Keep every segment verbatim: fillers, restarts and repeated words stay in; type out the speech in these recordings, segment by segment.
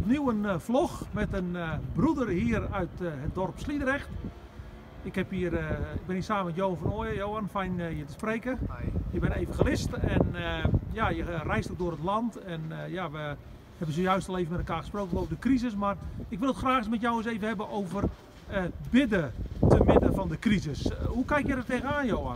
opnieuw een uh, vlog met een uh, broeder hier uit uh, het dorp Sliedrecht. Ik, heb hier, uh, ik ben hier samen met Johan van Ooyen. Johan, fijn uh, je te spreken. Hi. Je bent evangelist en uh, ja, je reist ook door het land. En uh, ja, we hebben zojuist al even met elkaar gesproken over de crisis. Maar ik wil het graag eens met jou eens even hebben over uh, bidden te midden van de crisis. Uh, hoe kijk je er tegenaan, Johan?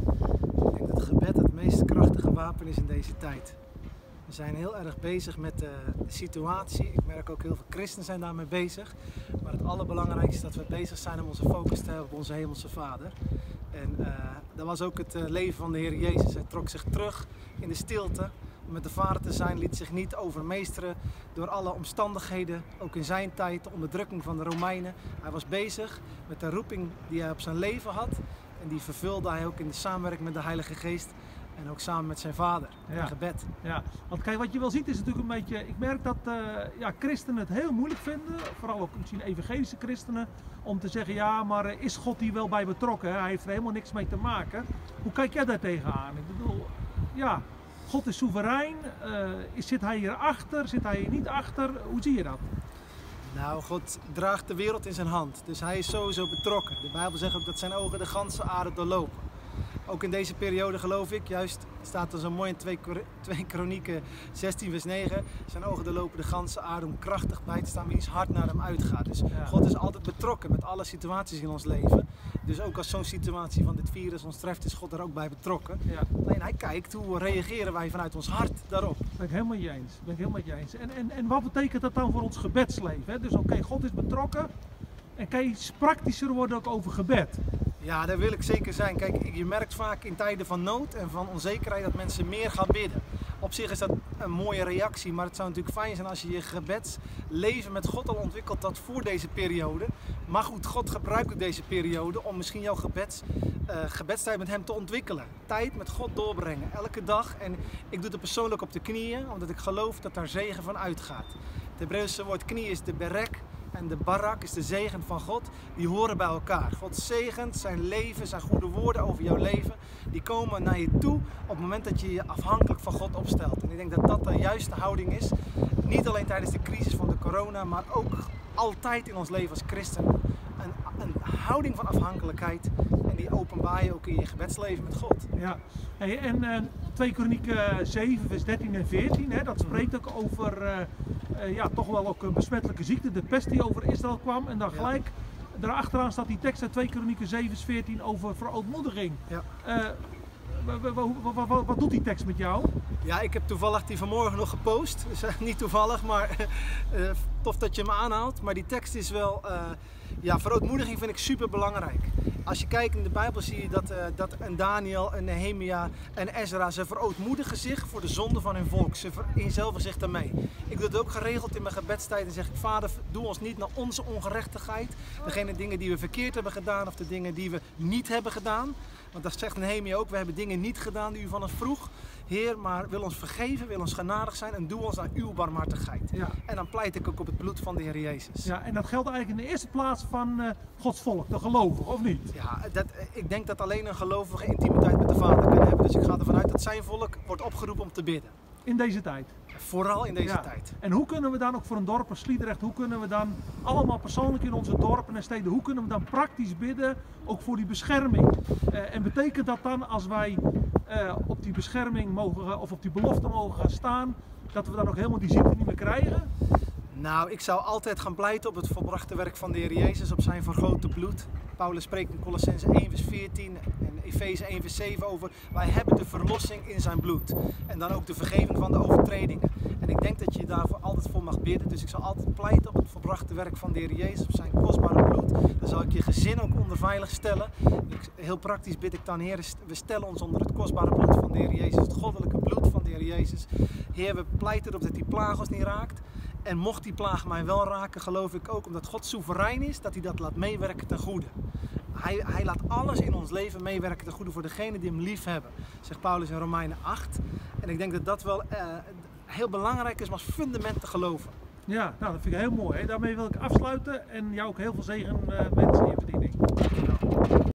Ik denk dat het gebed het meest krachtige wapen is in deze tijd. We zijn heel erg bezig met de situatie. Ik merk ook heel veel christenen zijn daarmee bezig. Maar het allerbelangrijkste is dat we bezig zijn om onze focus te hebben op onze hemelse Vader. En uh, dat was ook het uh, leven van de Heer Jezus. Hij trok zich terug in de stilte om met de Vader te zijn, liet zich niet overmeesteren door alle omstandigheden, ook in zijn tijd, de onderdrukking van de Romeinen. Hij was bezig met de roeping die hij op zijn leven had en die vervulde hij ook in de samenwerking met de Heilige Geest en ook samen met zijn Vader, in ja. gebed. Ja, want kijk, wat je wel ziet is natuurlijk een beetje, ik merk dat uh, ja, christenen het heel moeilijk vinden, vooral ook misschien evangelische christenen, om te zeggen, ja, maar uh, is God hier wel bij betrokken? Hè? Hij heeft er helemaal niks mee te maken. Hoe kijk jij daar tegenaan? Ik bedoel, ja, God is soeverein, uh, zit hij hier achter, zit hij hier niet achter? Hoe zie je dat? Nou, God draagt de wereld in zijn hand, dus hij is sowieso betrokken. De Bijbel zegt ook dat zijn ogen de ganse aarde doorlopen. Ook in deze periode geloof ik, juist staat er zo mooi in twee Kronieken zestien vers negen, zijn ogen doorlopen de ganse aarde om krachtig bij te staan, wie iets hard naar hem uitgaat. Dus ja. God is altijd betrokken met alle situaties in ons leven. Dus ook als zo'n situatie van dit virus ons treft, is God er ook bij betrokken. Ja. Alleen hij kijkt hoe reageren wij vanuit ons hart daarop. Dat ben ik helemaal je eens. Ben ik helemaal je eens. En, en, en wat betekent dat dan voor ons gebedsleven? Hè? Dus oké, okay, God is betrokken. En kan je iets praktischer worden ook over gebed? Ja, daar wil ik zeker zijn. Kijk, je merkt vaak in tijden van nood en van onzekerheid dat mensen meer gaan bidden. Op zich is dat een mooie reactie, maar het zou natuurlijk fijn zijn als je je gebedsleven met God al ontwikkeld had voor deze periode. Maar goed, God gebruikt ook deze periode om misschien jouw gebeds, uh, gebedstijd met hem te ontwikkelen. Tijd met God doorbrengen, elke dag. En ik doe het persoonlijk op de knieën, omdat ik geloof dat daar zegen van uitgaat. Het Hebreeuwse woord knie is de berek. En de barak is de zegen van God, die horen bij elkaar. God zegent zijn leven, zijn goede woorden over jouw leven. Die komen naar je toe op het moment dat je je afhankelijk van God opstelt. En ik denk dat dat de juiste houding is. Niet alleen tijdens de crisis van de corona, maar ook altijd in ons leven als christen. Een, een houding van afhankelijkheid. En die openbaar je ook in je gebedsleven met God. Ja, hey, en uh, twee Kronieken zeven vers dertien en veertien, hè, dat spreekt ook over uh, uh, ja, toch wel ook een besmettelijke ziekte, de pest die over Israël kwam. En dan gelijk, ja. Daarachteraan staat die tekst uit twee Kronieken zeven vers veertien over verootmoediging. Ja. Uh, Wat doet die tekst met jou? Ja, ik heb toevallig die vanmorgen nog gepost. Dus uh, niet toevallig, maar uh, tof dat je me aanhaalt. Maar die tekst is wel, uh, ja, verootmoediging vind ik super belangrijk. Als je kijkt in de Bijbel zie je dat, uh, dat een Daniel, een Nehemia en Ezra, ze verootmoedigen zich voor de zonde van hun volk. Ze vereenzelvigen zich daarmee. Ik doe het ook geregeld in mijn gebedstijd en zeg ik, Vader, doe ons niet naar onze ongerechtigheid. Degene dingen die we verkeerd hebben gedaan of de dingen die we niet hebben gedaan. Want dat zegt Nehemia ook, we hebben dingen niet gedaan die u van ons vroeg. Heer, maar wil ons vergeven, wil ons genadig zijn en doe ons naar uw barmhartigheid. Ja. En dan pleit ik ook op het bloed van de Heer Jezus. Ja, en dat geldt eigenlijk in de eerste plaats van uh, Gods volk, de gelovigen, of niet? Ja, dat, ik denk dat alleen een gelovige intimiteit met de Vader kan hebben. Dus ik ga ervan uit dat zijn volk wordt opgeroepen om te bidden. In deze tijd? Vooral in deze ja. tijd. En hoe kunnen we dan ook voor een dorp als Sliedrecht, hoe kunnen we dan allemaal persoonlijk in onze dorpen en steden, hoe kunnen we dan praktisch bidden, ook voor die bescherming? Uh, en betekent dat dan als wij uh, op die bescherming mogen, of op die belofte mogen gaan staan, dat we dan ook helemaal die ziekte niet meer krijgen? Nou, ik zou altijd gaan pleiten op het volbrachte werk van de Heer Jezus, op zijn vergrote bloed. Paulus spreekt in Colossenzen één vers veertien en Efeze één vers zeven over, wij hebben de verlossing in zijn bloed. En dan ook de vergeving van de overtredingen. En ik denk dat je daarvoor altijd voor mag bidden, dus ik zal altijd pleiten op het volbrachte werk van de Heer Jezus, op zijn kostbare bloed. Dan zal ik je gezin ook onder veilig stellen. Ik, heel praktisch bid ik dan, Heer, we stellen ons onder het kostbare bloed van de Heer Jezus, het goddelijke bloed van de Heer Jezus. Heer, we pleiten erop dat die plaag ons niet raakt. En mocht die plaag mij wel raken, geloof ik ook, omdat God soeverein is, dat hij dat laat meewerken ten goede. Hij, hij laat alles in ons leven meewerken ten goede voor degenen die hem lief hebben, zegt Paulus in Romeinen acht. En ik denk dat dat wel uh, heel belangrijk is om als fundament te geloven. Ja, nou, dat vind ik heel mooi. Hè? Daarmee wil ik afsluiten en jou ook heel veel zegen uh, wensen in je bediening.